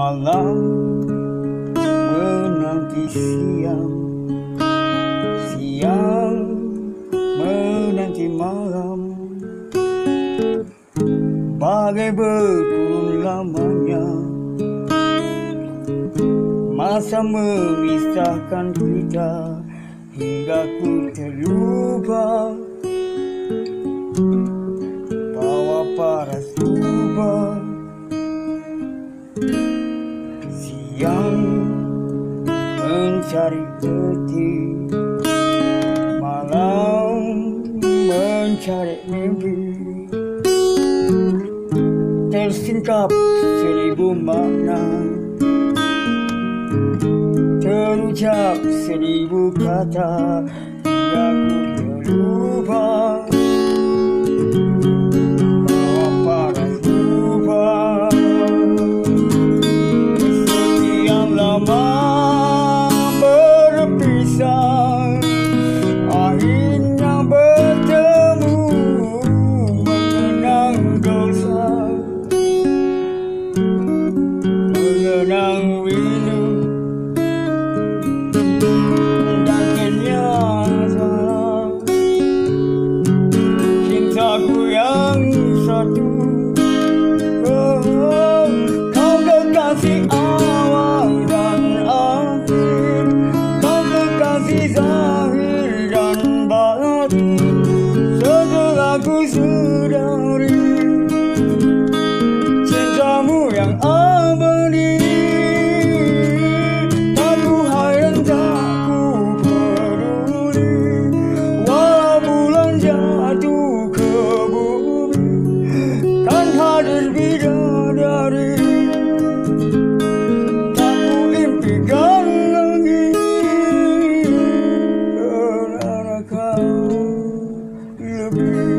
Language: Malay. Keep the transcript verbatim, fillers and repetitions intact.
Malam menanti siang, siang menanti malam. Bagai berkurun lamanya masa memisahkan kita, hingga ku terlupa bawa paras ubah. Siang mencari bukti, malam mencari mimpi. Tersingkap seribu makna, terucap seribu kata, hingga ku terlupa bahwa paras ubah. Sekian lama berpisah, akhirnya bertemu mengenang dosa, mengenang rindu dan kenyataan. Cintaku yang satu, oh, oh, kau kekasih awal dan akhir, kau kekasih zahir dan batin. Setelah ku sadari cintamu yang abadi, tak ku hayang, tak ku peduli. Walau bulan jatuh ke bumi, kan hadir bidadari. Tak ku impikan lagi karena kau lebih